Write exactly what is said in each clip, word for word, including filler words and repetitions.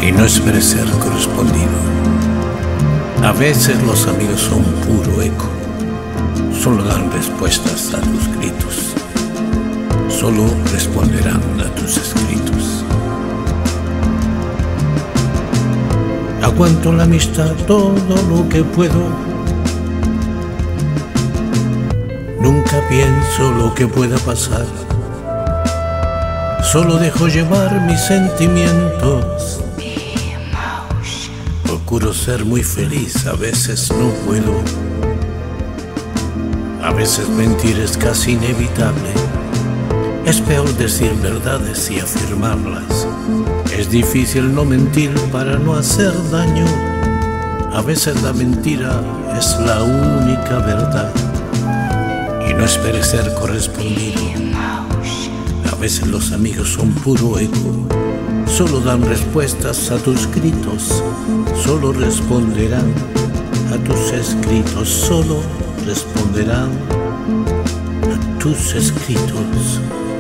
y no esperes ser correspondido. A veces los amigos son puro eco, solo dan respuestas a tus gritos, solo responderán a tus escritos. Aguanto la amistad todo lo que puedo, nunca pienso lo que pueda pasar, solo dejo llevar mis sentimientos. Procuro ser muy feliz, a veces no puedo. A veces mentir es casi inevitable. Es peor decir verdades y afirmarlas. Es difícil no mentir para no hacer daño. A veces la mentira es la única verdad y no esperes ser correspondido. A veces los amigos son puro eco, solo dan respuestas a tus gritos, solo responderán a tus escritos, solo responderán a tus escritos.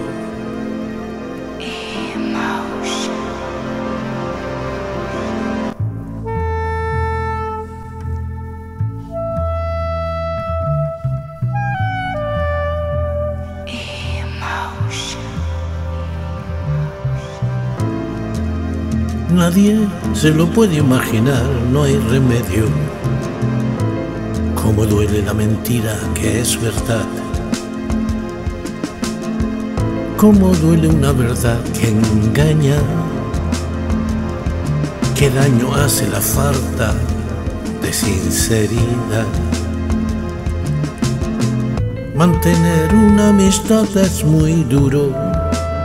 Nadie se lo puede imaginar, no hay remedio. Cómo duele la mentira que es verdad. Cómo duele una verdad que engaña. Qué daño hace la falta de sinceridad. Mantener una amistad es muy duro.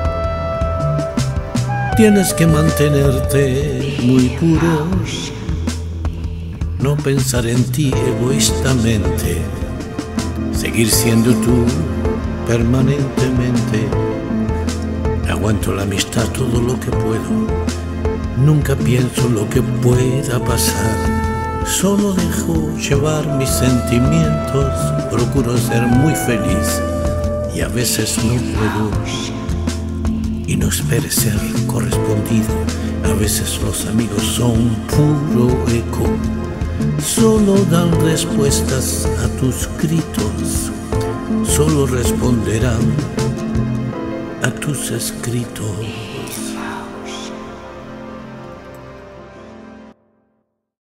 Tienes que mantenerte muy puro, no pensar en ti egoístamente, seguir siendo tú permanentemente. Aguanto la amistad todo lo que puedo, nunca pienso lo que pueda pasar, solo dejo llevar mis sentimientos, procuro ser muy feliz y a veces no puedo. Y no esperes ser correspondido. A veces los amigos son puro eco, solo dan respuestas a tus gritos, solo responderán a tus escritos.